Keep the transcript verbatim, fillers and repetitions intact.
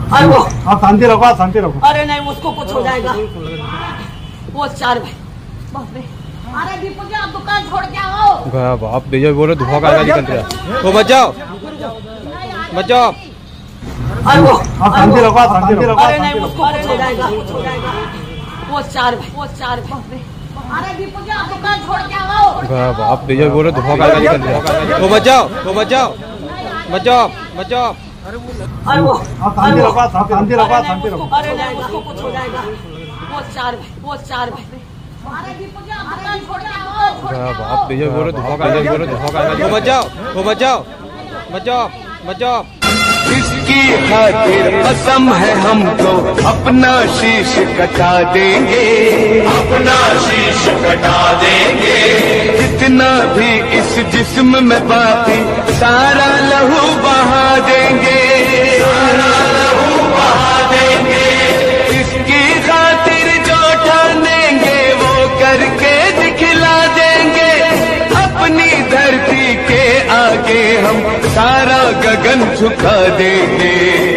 अरे वो आप शांति रखो, आप शांति रखो। अरे नहीं, उसको कुछ हो जाएगा। वो चार भाई, बाप रे। अरे दीपू जी, आप दुकान छोड़ के आओ। बाप बेजा बोले धुआं का निकल रहा है। वो बचाओ, बचाओ। अरे वो आप शांति रखो, आप शांति रखो। अरे नहीं, उसको कुछ हो जाएगा, कुछ हो जाएगा। वो चार भाई, वो चार भाई। अरे दीपू जी, आप दुकान छोड़ के आओ। बाप बेजा बोले धुआं का निकल रहा है। वो बचाओ, वो बचाओ, बचाओ, बचाओ। अरे वो आप शांति रखो, आप शांति रखो, आप शांति रखो। अरे नहीं, उसको कुछ हो जाएगा। वो चार भाई, वो चार भाई। अरे दीपू जी, आप दुकान छोड़ के आओ। बाप बेजा बोले धुआं का निकल बोले धुआं का निकल। वो बचाओ, वो बचाओ, बचाओ, बचाओ। इसकी खातिर कसम है हमको, अपना शीश कटा देंगे, अपना शीश कटा देंगे। जितना भी इस जिस्म में बाकी, सारा लहू बहा देंगे, सारा लहू बहा देंगे। इसकी खातिर जो ठानेंगे वो करके दिखला देंगे। अपनी धरती के आगे हम सारा गगन झुका देंगे।